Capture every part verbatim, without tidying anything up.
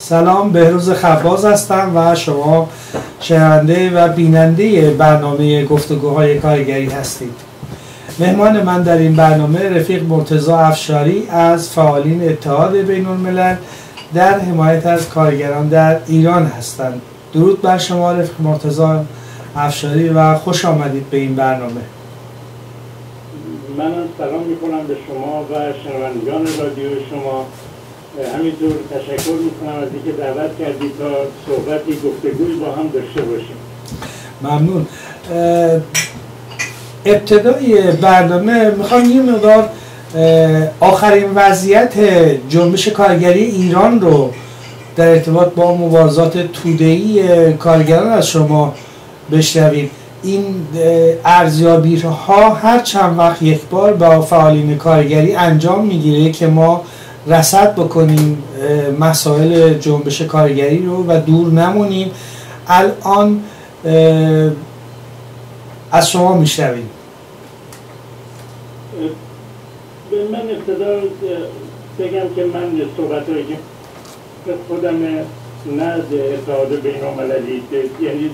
سلام، بهروز خباز هستم و شما شنونده و بیننده برنامه گفتگوهای کارگری هستید. مهمان من در این برنامه رفیق مرتضی افشاری از فعالین اتحاد بین الملل در حمایت از کارگران در ایران هستند. درود بر شما رفیق مرتضی افشاری و خوش آمدید به این برنامه. من سلام میکنم به شما و شنوندگان رادیو شما. همینطور تشکر میکنم از اینکه دعوت کردید تا صحبتی گفتگوی با هم داشته باشیم. ممنون. ابتدای برنامه میخوام یه مقدار آخرین وضعیت جنبش کارگری ایران رو در ارتباط با مبارزات توده‌ای کارگران از شما بشنویم. این ارزیابی ها هر چند وقت یک بار با فعالین کارگری انجام میگیره که ما رصد بکنیم مسائل جنبش کارگری رو و دور نمونیم. الان از شما میشنویم. من ابتدا بگم که من صحبت‌هایی که خودم نه اتحاد بین المللی، یعنی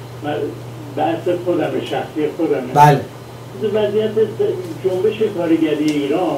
بحث خودم، شخصی خودم، بله، وضعیت جنبش کارگری ایران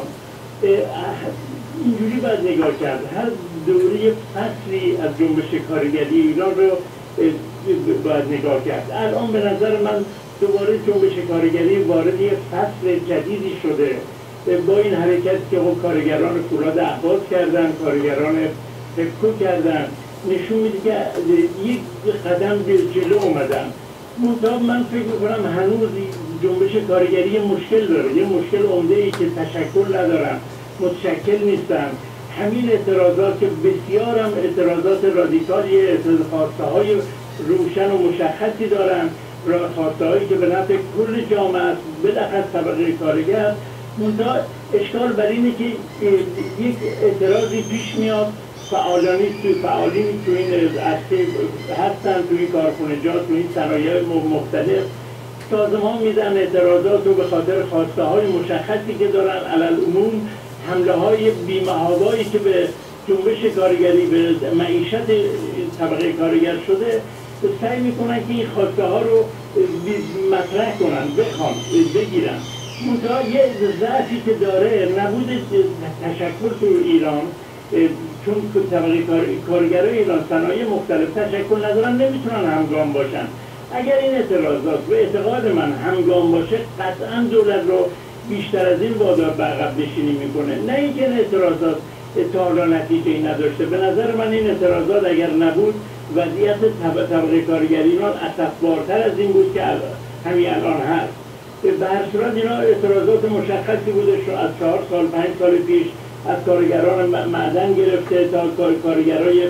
اینجوری باید نگاه کرد. هر دوره فصلی از جنبش کارگری ایران رو باید نگاه کرد. الان به نظر من دوباره جنبش کارگری وارد یک فصل جدیدی شده با این حرکت که کارگران فولاد اهواز کردن، کارگران فکو کردن، نشون میده که یک قدم به جلو اومدن. منتها من فکر میکنم هنوز جنبش کارگری مشکل داره، یه مشکل عمده ای که تشکل ندارن، متشکل نیستن. همین اعتراضات که بسیار هم اعتراضات رادیکالی، خواسته های روشن و مشخصی دارن، خواسته هایی که به نفع کل جامعه است، بالاخص طبقه کارگر. منتها اشکال بر اینه که یک اعتراضی پیش میاد، فعالانی توی فعالین توی این عرصه هستن، توی کارخانجات، توی این صنایع مختلف سازمان میدن اعتراضات رو به خاطر خواسته های مشخصی که دارن. علالعموم حمله های بی‌محابایی که به جنبش کارگری، به معیشت طبقه کارگر شده، سعی میکنن که این خواسته ها رو مطرح کنن، بخوان، بگیرن. منتها یه ضعفی که داره نبود تشکل تو ایران، چون طبقه کارگرای ایران صنایع مختلف تشکل ندارن، نمیتونن همگام باشن. اگر این اعتراضات به اعتقاد من همگام باشه، قطعا دولت رو بیشتر از این وادار به عقب نشینی میکنه. نه اینکه این اعتراضات تا حالا نتیجه‌ای نداشته. به نظر من این اعتراضات اگر نبود، وضعیت طبقه کارگری ایران اسفبارتر از این بود که همین الان هست. به هر صورت اینا اعتراضات مشخصی بوده، از چهار سال پنج سال پیش از کارگران معدن گرفته تا کارگرای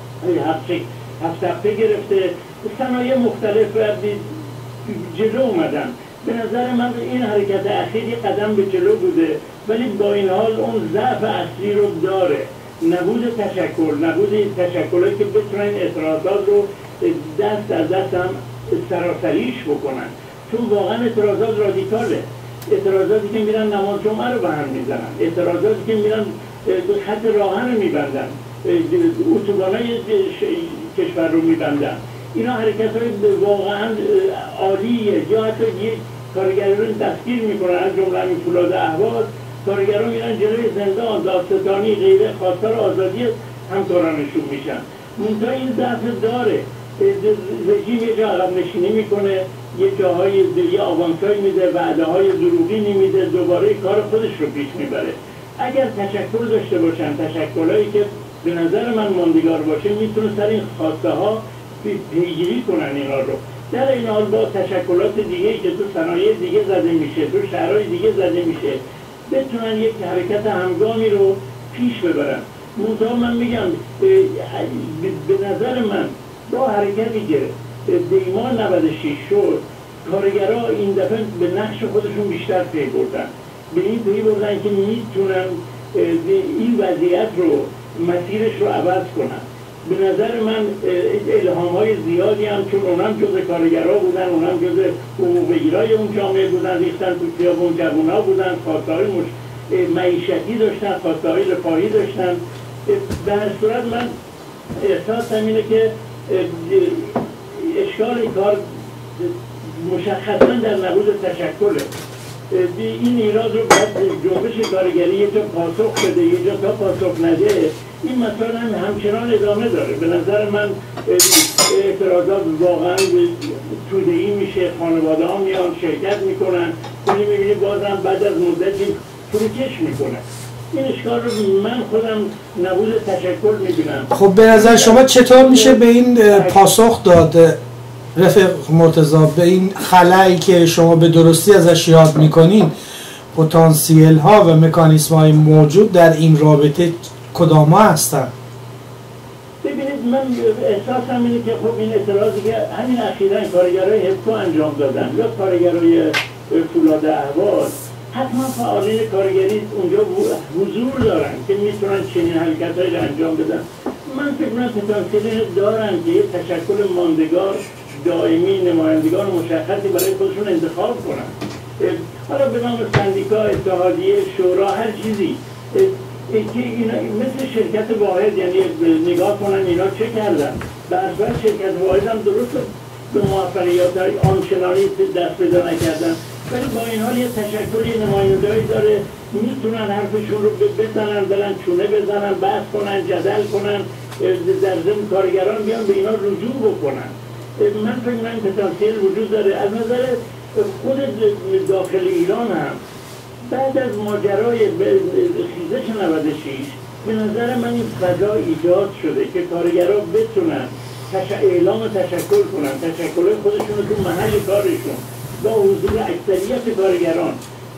هفت هفته گرفته، صنایع مختلف جلو اومدن. به نظر من این حرکت اخیر یک قدم به جلو بوده، ولی با این حال اون ضعف اصلی رو داره. نبود تشکل، نبود این تشکلایی که بتونن اعتراضات رو دست از دست هم سراسریش بکنن. چون واقعا اعتراضات رادیکاله، اعتراضاتی که میرن نماز جمعه رو به هم میزنن، اعتراضاتی که میرن خط راهن رو میبندن، اتوبانای کشور رو میبندن. اینا حرکت های واقعا عالیه. یا حتی یک کارگران رو دستگیر میکنن، از جمله همین فولاد اهواز، کارگران میرن جلوی زندان، دادستانی، غیره، خواستار آزادی همکارانشون میشن. منتها این ضعف داره. رژیم یه جا عقب نشینی میکنه، یه جاهای یه آوانسایی میده، وعده های دروغینی میده، دوباره کار خودش رو پیش میبره. اگر تشکل داشته باشن، تشکلایی که به نظر من ماندگار باشه، میتونه سر این خواسته ها پیگیری کنن اینا رو. در این حال با تشکلات دیگه که تو صنایع دیگه زده میشه، تو شهرهای دیگه زده میشه، بتونن یک حرکت همگامی رو پیش ببرن. منتها من میگم به نظر من با حرکتی که دیمان نود و شش شد، کارگرها این دفعه به نقش خودشون بیشتر پی بردن. به این پی بردن که میتونن این وضعیت رو، مسیرش رو عوض کنن. به نظر من الهام های زیادی هم، چون اونم جز کارگرها بودن، اونم جز حقوق بگیرای اون جامعه بودن، ریختن تو خیابون، جوونا بودن، خواسته های معیشتی داشتن، خواسته های رفاهی داشتن. به هر صورت من احساس اینه که اشکال کار مشخصا در نبود تشکله. این ایراد رو باید جنبش کارگری یه جا پاسخ بده، یه جا تا پاسخ نده. این مسئله هم همچنان ادامه داره. به نظر من اعتراضات واقعا توده‌ای میشه، خانواده ها میان شرکت میکنن، کنی میبینی بازم بعد از مدتی فروکش میکنه. این اشکال رو من خودم نبود تشکل میبینم. خب به نظر شما چطور میشه به این پاسخ داد رفیق مرتضی، به این خلایی که شما به درستی ازش یاد میکنین؟ پتانسیل ها و مکانیسم های موجود در این رابطه کدام ها هستن؟ ببینید من احساسم اینه که خب این اعتراضی که همین اخیراً کارگرای هفکو انجام دادن یا کارگرای فولاد اهواز، حتما فعالین کارگری اونجا حضور دارن که میتونن چنین حرکت‌هایی رو انجام بدن. من فکر می‌کنم پتانسیل دارن که یه تشکل ماندگار دائمی نمایندگان مشخصی برای خودشون انتخاب کنن. حالا به نام سندیکا، اتحادیه، شورا، هر چیزی که اینا مثل شرکت واحد، یعنی نگاه کنن اینا چه کردن. در اصل شرکت واحد هم درست به موفقیت های آنچنانی دست پیدا نکردن، ولی با این حال یه تشکلی نماینده‌ای داره، میتونن حرفشون رو بزنن، برن چونه بزنن، بحث کنن، جدل کنن، در ضمن کارگران بیان به اینا رجوع بکنن. من فکر می‌کنم پتانسیل وجود داره. از نظر خود داخل ایران هم بعد از ماجرای خیزش نود و شش به نظر من این فضا ایجاد شده که کارگرها بتونن تش... اعلام تشکل کنن، تشکل خودشون رو تو محل کارشون با حضور اکثریت کارگران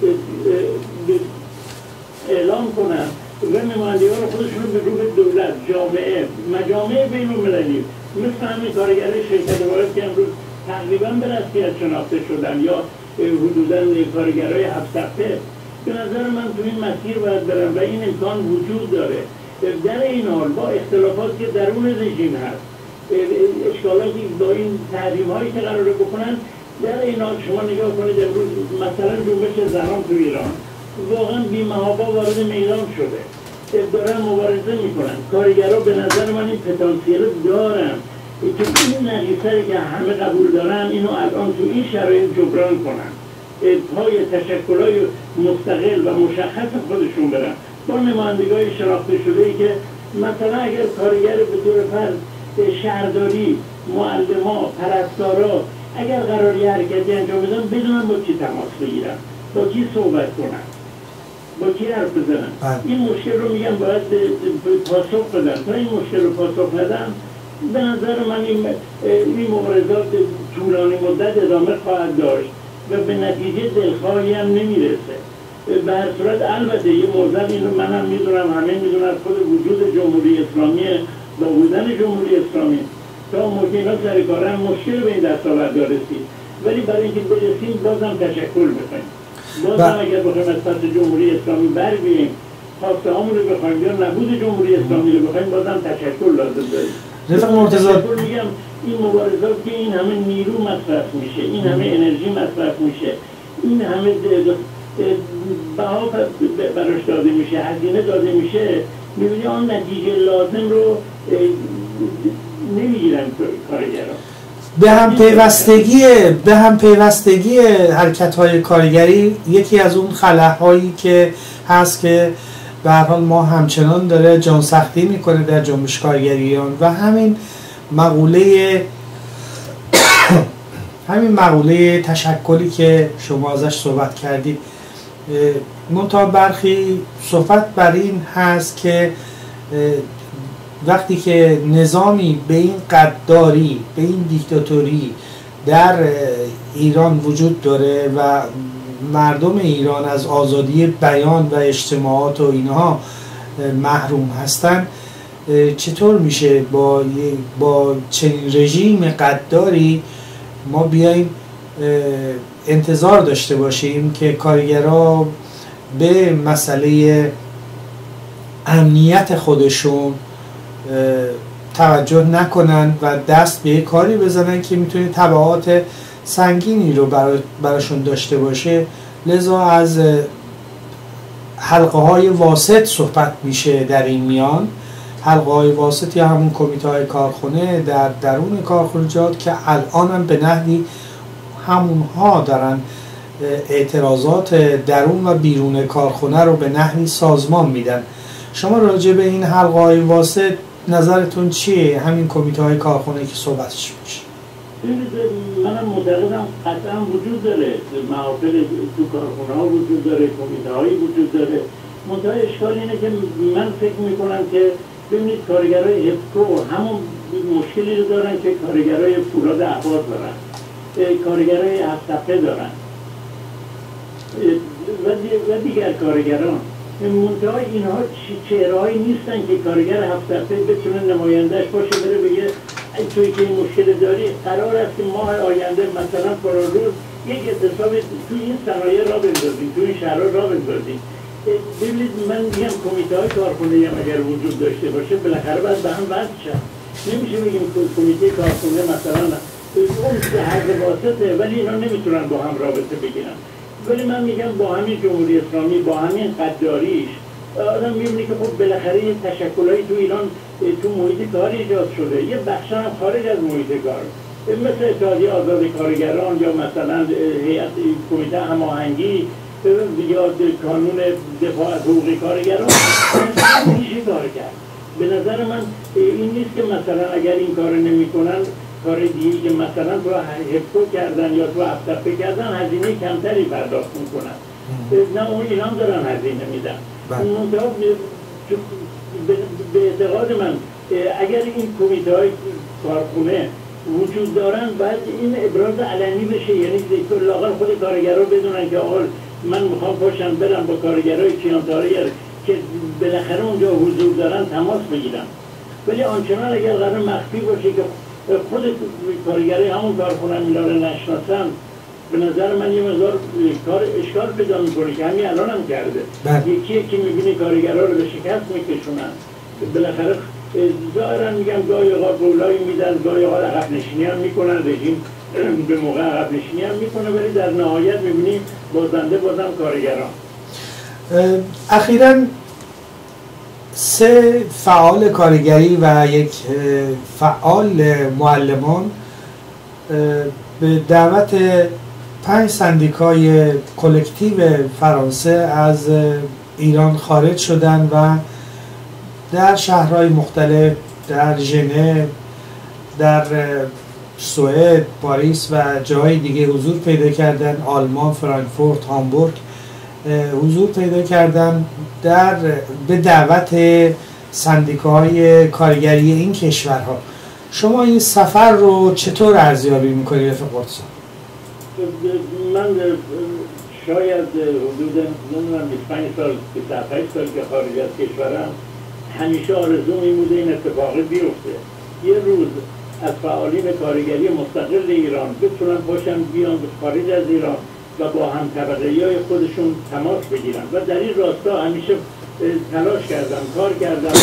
اعلام کنن و نمایندگان خودشون رو به روی دولت، جامعه، مجامع بین المللی مثل همین کارگرای شرکت واحد که امروز تقریبا به رسمیت شناخته شدن یا حدوداً کارگرای هفت سقفه، به نظر من تو این مسیر باید برن و این امکان وجود داره. در این حال با اختلافات که درون رژیم هست، اشکالاتی با این تحریم هایی که قراره بکنن، در این حال شما نگاه کنید امروز مثلا جنبش زنان تو ایران واقعا بی‌محابا وارد میدان شده، دارن مبارزه میکنن. کارگرها به نظر من این پتانسیل دارن که این نقیصه‌ای که همه قبول دارن اینو الان تو این شرایط جبران کنن، پای تشکل‌های مستقل و مشخص خودشون برن با نمایندگان شناخته شده‌ای که مثلا اگر کارگر به طور فرض شهرداری، معلما، پرستارا اگر قراری حرکتی انجام بدن بدونن با کی تماس بگیرن، با کی صحبت کنن، با کی حرف بزنن. این مشکل رو میگم باید پاسخ بدن. تا این مشکل رو پاسخ ندن به نظر من این, این مبارزات طولانی مدت ادامه خواهد داشت و به نتیجه دلخواهی هم نمیرسه. به هر صورت البته یه موضوع اینو منم میدونم، همه میدونن، خود وجود جمهوری اسلامی با بودن جمهوری اسلامی تا موقع اینا سر کارن مشکل به این دستاورد رسید، ولی برای اینکه برسیم بازم تشکل بکنیم، بازم اگر بخوایم از پس جمهوری اسلامی بر بیاییم، خواسته هامون رو بخوایم یا نبود جمهوری اسلامی رو بخوایم، بازم تشکل لازم داریم. رفیق مرتضی، میگم این مبارزات که این همه نیرو مصرف میشه، این همه انرژی مصرف میشه، این همه بها براش داده میشه، هزینه داده میشه، میبینی آن نتیجه لازم رو نمیگیرن کارگران. به هم پیوستگی به هم پیوستگی حرکت‌های کارگری یکی از اون خلاهایی که هست که به هر حال ما همچنان داره جان سختی میکنه در جنبش کارگریان و همین مقوله همین مقوله تشکلی که شما ازش صحبت کردید. منتها برخی صحبت بر این هست که وقتی که نظامی به این قدرداری، به این دیکتاتوری در ایران وجود داره و مردم ایران از آزادی بیان و اجتماعات و اینها محروم هستن، چطور میشه با با چنین رژیم قدرداری ما بیایم انتظار داشته باشیم که کارگرها به مسئله امنیت خودشون توجه نکنن و دست به کاری بزنن که میتونه تبعات سنگینی رو براشون داشته باشه. لذا از حلقه های واسط صحبت میشه در این میان حلقه‌های واسط یا همون کمیته‌های کارخونه در درون کارخانجات که الان هم به نحوی همونها دارن اعتراضات درون و بیرون کارخانه رو به نحوی سازمان میدن. شما راجع به این حلقه‌های واسط نظرتون چیه؟ همین کمیته‌های کارخانه که صحبتش میشه. منم معتقدم قطعا وجود داره، محافل تو کارخانه ها وجود داره، کمیته هایی وجود داره. منتها اشکال اینه که من فکر میکنم که ببینید کارگرای هفکو همون مشکلی رو دارن که کارگرای فولاد اهواز دارن، کارگرای هفت‌تپه دارن و دیگر کارگران. منتها اینها چهرهایی نیستن که کارگر هفت‌تپه بتونه نمایندهش باشه بره بگه توی که این مشکل داری قرار است که ماه آینده مثلا فرارود یک اعتصاب توی این صنایع را بندازیم، توی این شهرها را بندازیم. ببینید من میگم کمیته های کارخونه هم اگر وجود داشته باشه بالاخره باید به هم وصل شن. نمیشه بگیم کمیته کارخونه مثلا اون حرف واسطه ولی اینا نمیتونن با هم رابطه بگیرن. ولی من میگم با همین جمهوری اسلامی، با همین قداریش، آدم میبینه که خب بالاخره یه تشکلایی تو ایران تو محیط کار ایجاد شده، یه بخش هم خارج از محیط کار، مثل اتحادیه آزاد کارگران یا مثلا هیئت کمیته هماهنگی یا کانون دفاع از حقوق کارگران میشه کار کرد. به نظر من این نیست که مثلا اگر این کار نمیکنن کار دیگه که مثلا تو هفکو کردن یا تو هفت‌تپه کردن هزینه کمتری پرداخت میکنن. نه اون ایران دارن هزینه میدن. منتها به اعتقاد من اگر این کمیته های کارخونه وجود دارن باید این ابراز علنی بشه، یعنی لااقل خود کارگرها بدونن که آقا من میخوام پاشم برم با کارگرای کیانتاری که بالاخره اونجا حضور دارن تماس بگیرن. ولی آنچنان اگر قرار مخفی باشه که خود کارگرای همون کارخونه میلان نشناسن، به نظر من یه مقدار کار اشکال پیدا میکنه که همین الان هم کرده. یکی یکی میبینی کارگرها رو به شکست میکشونن، بالاخره ظاهرا میگم گاهی اوقات قولایی میدن، گاهی اوقات عقب نشینی هم میکنن، رژیم به موقع عقب نشینی هم میکنه، ولی در نهایت میبینیم بازنده بازم کارگران. اخیراً سه فعال کارگری و یک فعال معلمان به دعوت پنج سندیکای کلکتیو فرانسه از ایران خارج شدند و در شهرهای مختلف، در ژنو، در سوئد، پاریس و جاهای دیگه حضور پیدا کردن، آلمان، فرانکفورت، هامبورگ حضور پیدا کردن در به دعوت سندیکاهای کارگری این کشورها. شما این سفر رو چطور ارزیابی میکنید رفیق قدسان؟ من شاید حدود نمیدونم بیست و پنج سال بیست و هفت سال که خارج از کشورم همیشه آرزو میموده این اتفاقی بیفته، یه روز از فعالین کارگری مستقل ایران بتونن باشن بیان خارج از ایران و با هم طبقه‌ای خودشون تماس بگیرن و در این راستا همیشه تلاش کردم، کار کردم.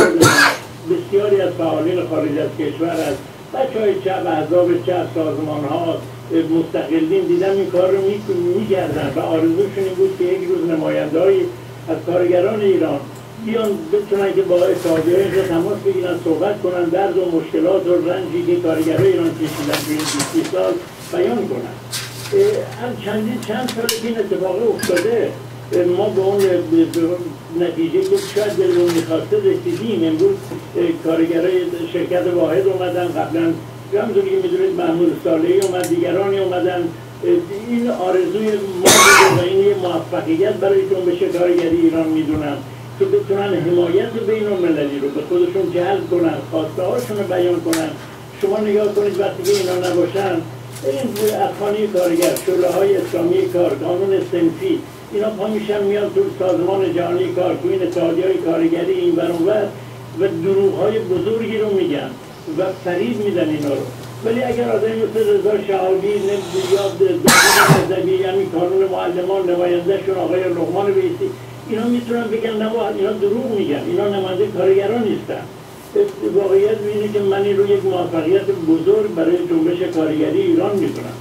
بسیاری از فعالین خارج از کشور، از بچه‌های چپ، احزاب چپ، سازمان‌ها، مستقلین دیدم این کار رو می‌کردن و آرزوشون این بود که یک روز نماینده‌ای از کارگران ایران بیان بتونن که با اتحادیه‌های اینجا تماس بگیرن، صحبت کنن، درد و مشکلات و رنجی که کارگرای ایران کشیدن توی این بیست سال بیان کنن. هم چندین چند سال این اتفاق افتاده، ما به اون نتیجه که شاید دلمون می‌خواسته رسیدیم. امروز کارگرای شرکت واحد اومدن، قبلا همونطور که می‌دونید محمود صالحی اومد، دیگرانی اومدن. این آرزوی ما و این یه موفقیت برای جنبش کارگری ایران میدونم که بتونن حمایت بین‌المللی رو به خودشون جلب کنن، خواسته هاشون رو بیان کنن. شما نگاه کنید وقتی که اینا نباشن، این افغانی کارگر، شورای اسلامی کار، قانون صنفی، اینا پا میشن میان تو سازمان جهانی کار، تو این اتحادیه‌های کارگری این ور اون ور و دروغ‌های بزرگی رو میگن و فریب میدن اینا رو. ولی اگر آدمی مثل رضا شهابی یا دادی یعنی کانون معلمان نمایندهشون آقای لقمان بیسی، اینا میتونن بگن نه اینا دروغ میگن، اینا نماینده کارگران نیستن. واقعیت اینه که من این رو یک موفقیت بزرگ برای جنبش کارگری ایران میدونم.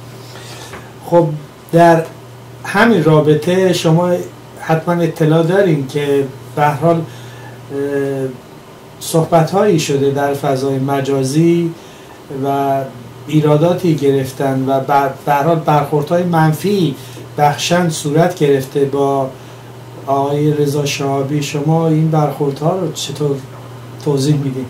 خب در همین رابطه شما حتما اطلاع دارین که به هر حال صحبت هایی شده در فضای مجازی و ایراداتی گرفتن و به هر حال برخوردهای منفی بخشن صورت گرفته با آقای رضا شهابی. شما این برخوردها رو چطور توضیح میدید؟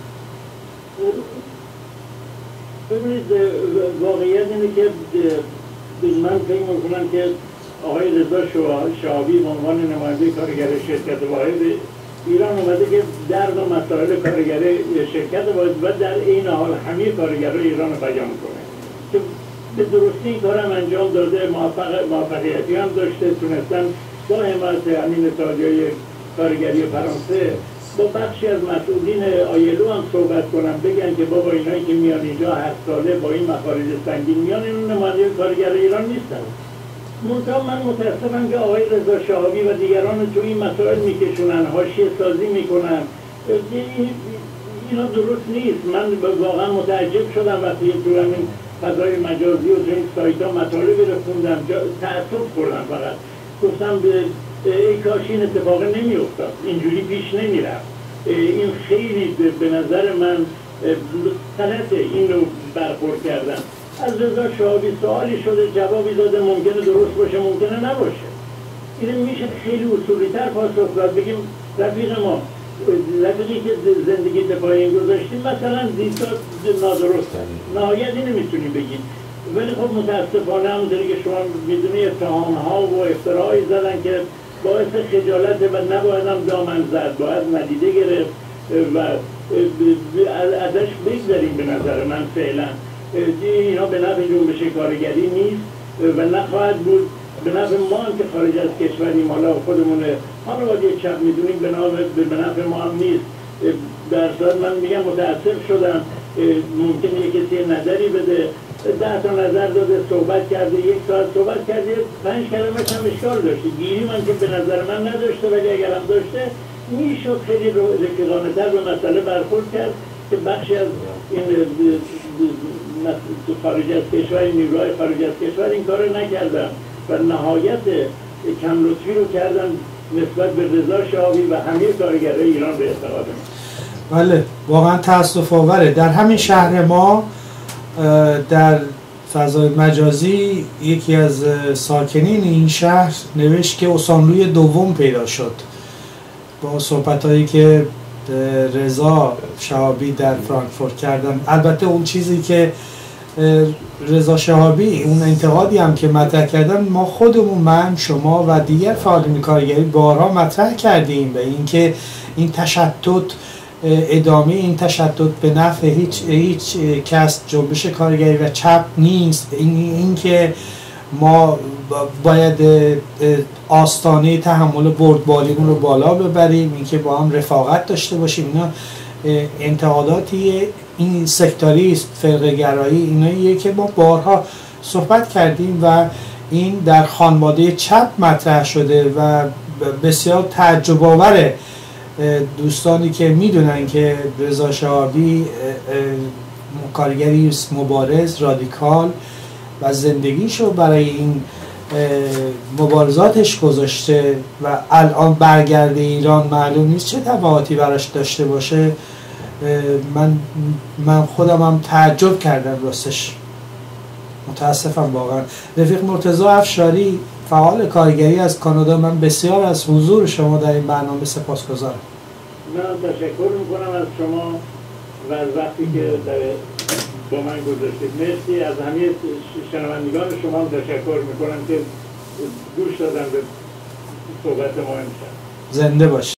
ببینید، واقعیت اینه که من فکر میکنم که آقای رضا شهابی به عنوان نماینده کارگر شرکت واحد ایران اومده که درد و مسائل کارگر شرکت واحد و در این حال همه کارگرای ایران رو بیان کنه که به درستی این کارم انجام داده، موفقیتی هم داشته، تونستن با حمایت همین اتحادیه کارگری فرانسه با بخشی از مسئولین آیلو هم صحبت کنم، بگن که بابا اینایی که میان اینجا هر ساله با این مخارج سنگین میان، این نماینده کارگر ایران نیستن. منتها من متاسفم که آقای رضا شهابی و دیگران تو این مسائل میکشونن، حاشیه سازی میکنن. اینا درست نیست. من واقعا متعجب شدم وقتی تو همین فضای مجازی و تو این سایت ها مطالبی رو خوندم، تعصب خوردم. فقط گفتم ای کاش این اتفاق نمیافتاد، اینجوری پیش نمیرفت. این خیلی به نظر من غلطه این رو برخورد کردن. از رضا شهابی سوالی شده، جوابی داده، ممکنه درست باشه، ممکنه نباشه. این میشه خیلی اصولی‌تر پاسخ داد. بگیم رفیق ما، رفیقی که زندگی دفاعی گذاشتیم مثلا دیدگاه نادرسته، نهایت اینو میتونیم بگیم. ولی خب متاسفانه همونطوری که شما میدونی اتهام‌ها و افتراهایی زدن که باعث خجالت و نباید هم دامن زد، باید ندیده گرفت و ازش بگذاریم. به نظر من فعلا اینا به نفع جنبش کارگری نیست و نخواهد بود. به نفع ما هم که خارج از کشوریم، حالا خودمونه خانواده چپ میدونیم، به نفع ما هم نیست. در صورت من میگم متاسف شدم. ممکنه یک کسی نظری بده، ده تا نظر داده، صحبت کرده، یک ساعت صحبت کرده، پنج کلمه هم اشکال داشته. گیری من که به نظر من نداشته، ولی اگر هم داشته میشد خیلی رفیقانه تر به مسئله برخورد کرد که بخشی از این خارج از کشور، نیروهای خارج از کشور این کار رو نکردن و نهایت کم لطفی رو کردن نسبت به رضا شهابی و همه کارگرای ایران به اعتقاد من. بله، واقعا تأسف آوره. در همین شهر ما در فضای مجازی یکی از ساکنین این شهر نوشت که اسانلوی دوم پیدا شد با صحبت‌هایی که رضا شهابی در فرانکفورت کردن. البته اون چیزی که رضا شهابی، اون انتقادی هم که مطرح کردن، ما خودمون، من، شما و دیگر فعالین کارگری بارها مطرح کردیم به اینکه این تشتت، ادامه این تشتت به نفع هیچ هیچ کس جنبش کارگری و چپ نیست. این اینکه ما باید آستانه تحمل بردباریمون رو بالا ببریم، اینکه با هم رفاقت داشته باشیم. اینا انتقاداتی این سکتاری است، فرقه گرایی، ایناییه که ما بارها صحبت کردیم و این در خانواده چپ مطرح شده و بسیار تعجب آوره دوستانی که میدونن که رضا شهابی کارگری مبارز، رادیکال و زندگیشو برای این مبارزاتش گذاشته و الان برگرده ایران، معلوم نیست چه تبعاتی براش داشته باشه. من من خودم هم تعجب کردم راستش، متاسفم واقعا. رفیق مرتضی افشاری، فعال کارگری از کانادا، من بسیار از حضور شما در این برنامه سپاسگزارم. من تشکر میکنم از شما و از وقتی که با من گذاشتید. مرسی. از همه شنوندگان شما هم تشکر میکنم که گوش دادن به صحبت ما امشب. زنده باشید.